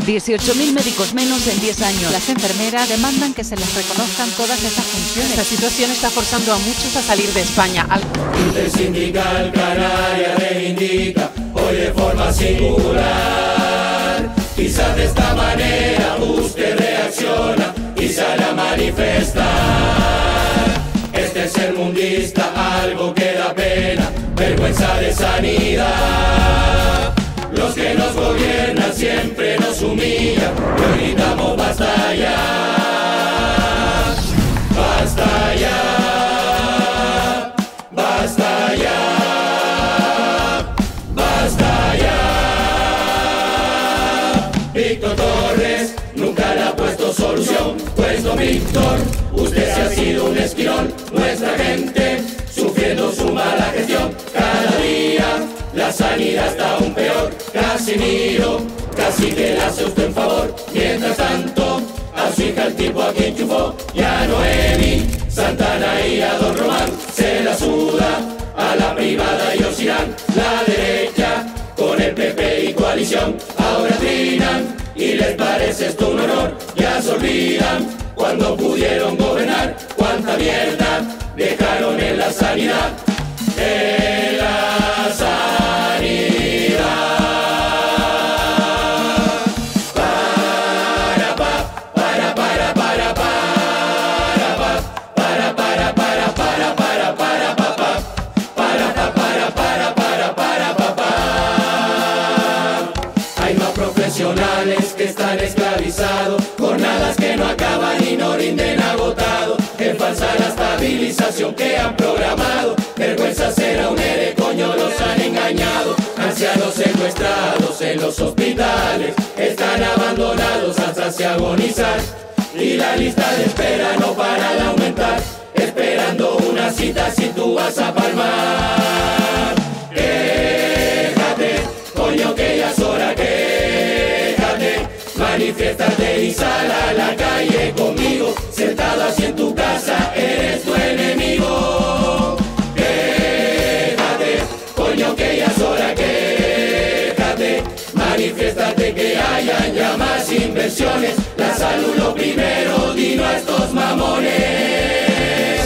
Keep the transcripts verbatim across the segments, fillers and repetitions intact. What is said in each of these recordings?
dieciocho mil médicos menos en diez años. Las enfermeras demandan que se les reconozcan todas esas funciones. Esta situación está forzando a muchos a salir de España. Al... Intersindical Canaria reivindica hoy de forma singular. Quizás de esta manera usted reacciona y sale a manifestar. Este tercermundista, algo que da pena, vergüenza de sanidad. Los que nos gobiernan siempre nos humillan, pero gritamos basta ya, basta ya, basta ya, basta ya. Víctor Torres nunca le ha puesto solución, pues don Víctor, usted sí ha sido un esquirol, nuestra gente sufriendo su mala gestión. Cada día la sanidad está aún peor. Casimiro, casi que le hace usted un favor. Mientras tanto, a su hija el tipo aquí enchufó. Y a Noemi, Santana y a don Román se la suda a la privada y Osirán. La derecha con el P P y coalición ahora trinan y les parece esto un honor. Ya se olvidan cuando pudieron gobernar, cuánta mierda dejaron en la sanidad, en la sanidad. Para pa, para para para para pa, para para para para para para pa pa, para pa para para para para pa pa. Hay más profesionales que están esclavizados, jornadas que no acaban y no rinden agotado. Es falsa la estabilización que han programado. Vergüenza será un ere, coño, los han engañado. Ancianos secuestrados en los hospitales están abandonados hasta se agonizar. Y la lista de espera no para de aumentar, esperando una cita si tú vas a palmar. Quéjate, coño, que ya es hora, quéjate. Manifiéstate y sal a la calle conmigo. Sentado así en tu casa eres tu enemigo. Quéjate, coño, que ya es hora, quéjate. Manifiéstate que hayan ya más inversiones. La salud lo primero, dino a estos mamones.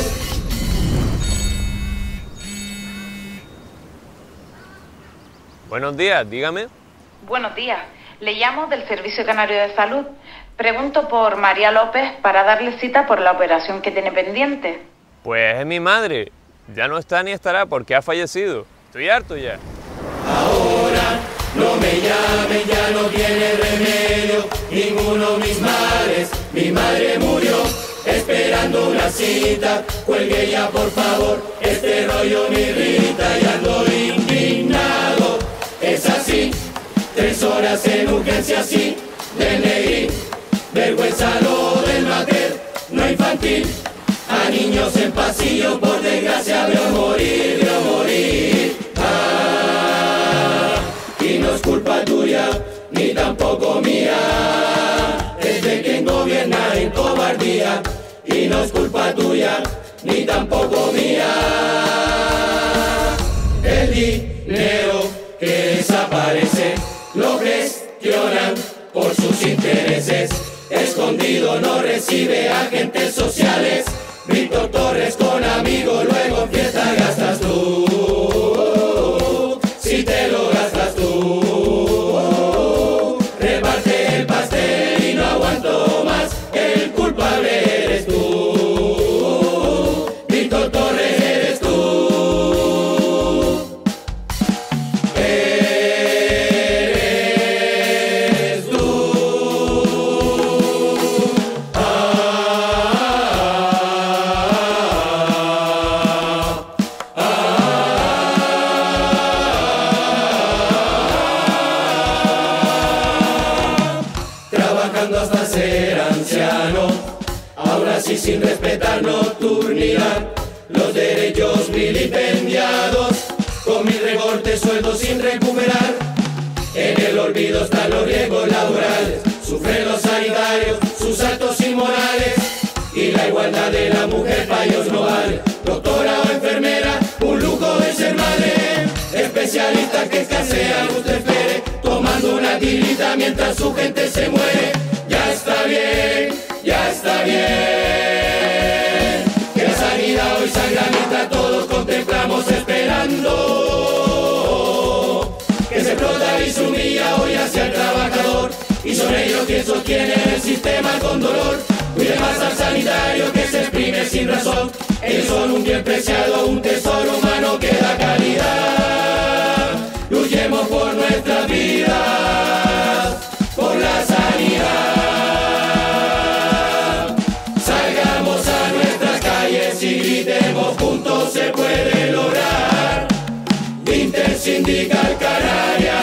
Buenos días, dígame. Buenos días. Le llamo del Servicio Canario de Salud. Pregunto por María López para darle cita por la operación que tiene pendiente. Pues es mi madre. Ya no está ni estará porque ha fallecido. Estoy harto ya. Ahora no me llamen, ya no tiene remedio ninguno mis males. Mi madre murió esperando una cita. Cuelgue ya por favor, este rollo me irrita y ando indignado. Es así. Tres horas en urgencia, sí, del negrín. Vergüenza lo del mater, no infantil. A niños en pasillo, por desgracia, veo morir, veo morir. Ah, y no es culpa tuya, ni tampoco mía. Es de quien gobierna en cobardía. Y no es culpa tuya, ni tampoco mía. El dinero que desaparece lo gestionan por sus intereses. Escondido no recibe agentes sociales. Víctor Torres con amigos, luego en fiesta gastas tú. Si te lo gastas tú, reparte el pastel y no aguanto más. El culpable eres tú. Víctor Torres eres tú. Hasta ser anciano, ahora sí sin respetar nocturnidad, los derechos vilipendiados, con mil recortes, sueldos sin recuperar. En el olvido están los riesgos laborales, sufren los sanitarios, sus actos inmorales, y la igualdad de la mujer pa' ellos no vale. Doctora o enfermera, un lujo de ser madre, especialistas que escasean, usted espere, tomando una tirita mientras mientras su gente se muere. Ya está bien, ya está bien. Que la sanidad hoy sangra mientras todos contemplamos esperando. Que se explota y se humilla hoy hacia el trabajador. Y son ellos quienes sostienen el sistema con dolor. Cuiden más al sanitario que se exprime sin razón. Ellos son un bien preciado, un tesoro humano que da calidad. Luchemos por nuestras vidas, por la sanidad. Salgamos a nuestras calles y gritemos juntos, se puede lograr. Intersindical Canaria.